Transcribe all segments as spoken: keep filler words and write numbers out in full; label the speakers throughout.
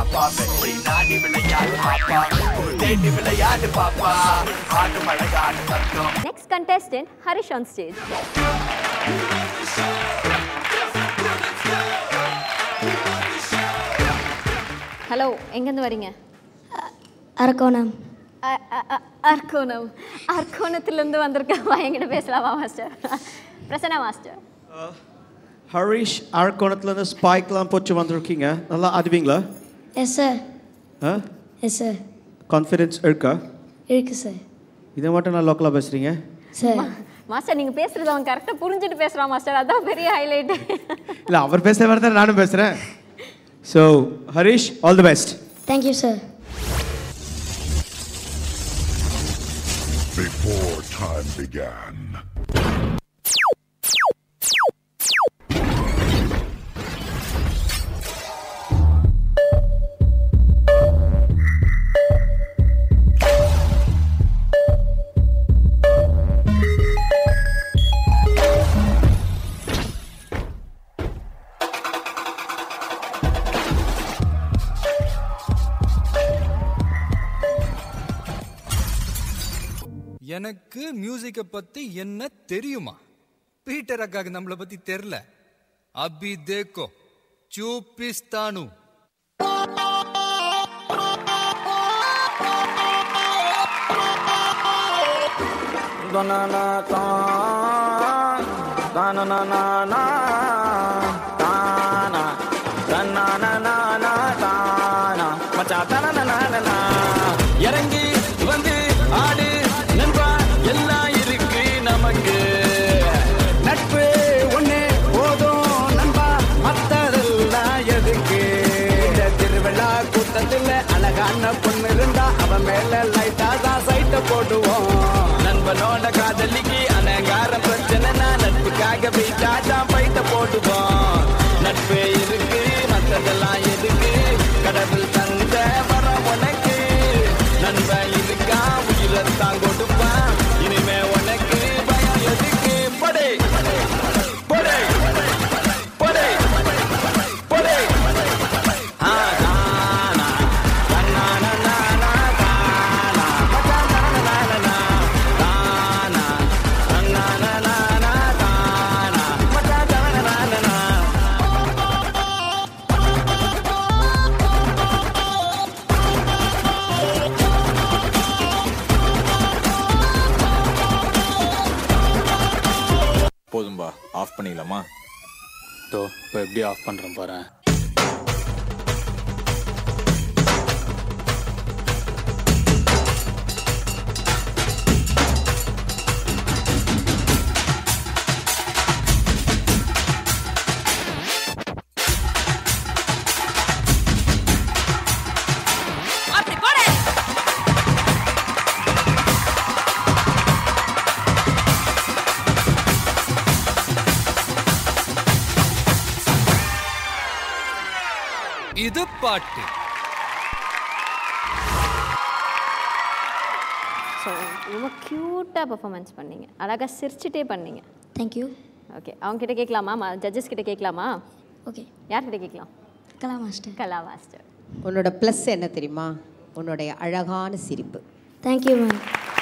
Speaker 1: பாப்பா வெற்றி நாடி விளையாடு பாப்பா தேடி விளையாடு பாப்பா ஆடு மழையாடு தங்கம்.
Speaker 2: Next contestant Harish on stage. Hello எங்கேருந்து வரீங்க?
Speaker 3: அரக்கோணம்.
Speaker 2: அர்க்கோணம். அர்க்கோணத்துலேருந்து வந்திருக்கா என்கிட்ட பேசலாமா மாஸ்டர்? பிரசன்னா மாஸ்டர்.
Speaker 4: ஹரிஷ் அரக்கோணத்துலேருந்து ஸ்பைக்லாம் போச்சு வந்திருக்கீங்க, நல்லா ஆடுவீங்களா?
Speaker 3: Yes sir.
Speaker 4: Ah
Speaker 3: yes sir.
Speaker 4: Confidence இருக்கா?
Speaker 3: இருக்கு சார்.
Speaker 4: இதை மட்டும் நான் லோக்கலாக பேசுகிறீங்க
Speaker 3: சார்?
Speaker 2: மாஸ்டர் நீங்கள் பேசுகிறது அவன் கரெக்டாக புரிஞ்சுட்டு பேசுகிறான் மாஸ்டர், அதான் பெரிய ஹைலைட்டு.
Speaker 4: இல்லை அவர் பேசுகிற மாதிரி தான் நானும் பேசுகிறேன். So Harish, all the best.
Speaker 3: Thank you sir.
Speaker 5: Before time began.
Speaker 6: எனக்கு மியூசிக்கை பத்தி என்ன தெரியுமா? பீட்டர் அக்காக்கு நம்மளை பத்தி தெரியல. அபி தேக்கோ சூப்பிஸ்தானு.
Speaker 1: இறங்கி வந்து ஆடு நண்பா, எல்லாம் இருக்கு நமக்கு. நட்பு ஒண்ணு போதும் நண்பா, மத்ததெல்லாம் எதுக்கு? இந்த திருவிழா கூட்டத்தில் அழகான பொண்ணு இருந்தா அவன் மேல லைட்டா தான் சைட்ட போடுவோம். நண்பனோட காதலிக்கு அலங்கார பிரச்சனைனா நட்புக்காக வீட்டா தான் பைட்ட போடுவோம். நட்பு இருக்கு மத்ததெல்லாம் எதுக்கு? கடவுள் தந்த வர உனக்கு நண்பன் இருக்கா, உயிரத்தான் கொடுப்பான். இனிமே உனக்கு பயம் எதுக்கு? படை படை படை படை. ஆ தானா தன்னானா நானா தானா மச்சானா நானா தானா தன்னானா நானா தானா மச்சானா நானா.
Speaker 7: போதும்பா, ஆஃப் பண்ணிக்கலாமா?
Speaker 8: தோ இப்போ எப்படி ஆஃப் பண்ணுறேன் பாரு.
Speaker 6: இது பாட்டு.
Speaker 2: ஸோ ரொம்ப க்யூட்டாக பர்ஃபார்மன்ஸ் பண்ணீங்க, அழகாக சிரிச்சுட்டே பண்ணீங்க.
Speaker 3: தேங்க்யூ.
Speaker 2: ஓகே, அவங்க கிட்ட கேட்கலாமா? ஜட்ஜஸ் கிட்ட கேட்கலாமா?
Speaker 3: ஓகே.
Speaker 2: யார்கிட்ட கேட்கலாம்?
Speaker 3: கலா மாஸ்டர்.
Speaker 2: கலா மாஸ்டர்.
Speaker 9: உன்னோட ப்ளஸ் என்ன தெரியுமா? உன்னுடைய அழகான சிரிப்பு.
Speaker 3: Thank you ma'am.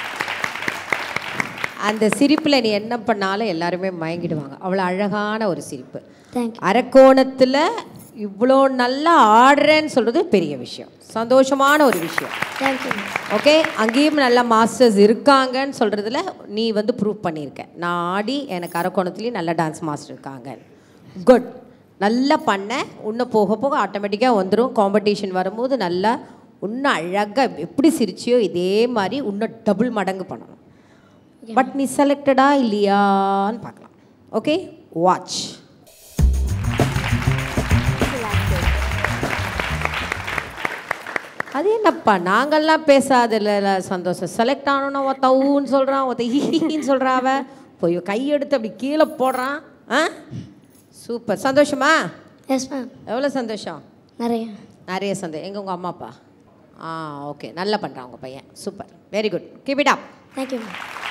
Speaker 9: அந்த சிரிப்பில் நீ என்ன பண்ணாலும் எல்லாருமே மயங்கிடுவாங்க. அவ்வளோ அழகான ஒரு சிரிப்பு.
Speaker 3: தேங்க்யூ.
Speaker 9: அரக்கோணத்தில் இவ்வளோ நல்லா ஆடுறேன்னு சொல்கிறது பெரிய விஷயம், சந்தோஷமான ஒரு விஷயம்.
Speaker 3: தேங்க்யூ.
Speaker 9: ஓகே, அங்கேயும் நல்ல மாஸ்டர்ஸ் இருக்காங்கன்னு சொல்கிறதுல நீ வந்து ப்ரூவ் பண்ணியிருக்க. நான் ஆடி எனக்கு அரக்கோணத்துலேயும் நல்ல டான்ஸ் மாஸ்டர் இருக்காங்க. குட், நல்லா பண்ண. இன்னும் போக போக ஆட்டோமேட்டிக்காக வந்துடும். காம்படிஷன் வரும்போது நல்லா இன்னும் அழகாக எப்படி சிரிச்சியோ இதே மாதிரி இன்னும் டபுள் மடங்கு பண்ணணும். பட் நீ செலக்டடா இல்லையான்னு பார்க்கலாம். Okay, watch. அது என்னப்பா நாங்கள்லாம் பேசாதில்ல சந்தோஷம். செலக்ட் ஆனோன்னா ஒருத்த ஊன்னு சொல்கிறான், ஒருத்த ஹிஹின்னு சொல்கிறாவ, போய் கையெடுத்து அப்படி கீழே போடுறான். Ah super. சந்தோஷமா?
Speaker 3: Yes ma'am.
Speaker 9: எவ்வளோ சந்தோஷம்?
Speaker 3: நிறைய
Speaker 9: நிறைய சந்தோஷம். எங்கே உங்கள் அம்மா அப்பா? ஆ ஓகே, நல்லா பண்ணுறான் உங்கள் பையன். Super, very good, keep it up.
Speaker 3: Thank you ma'am.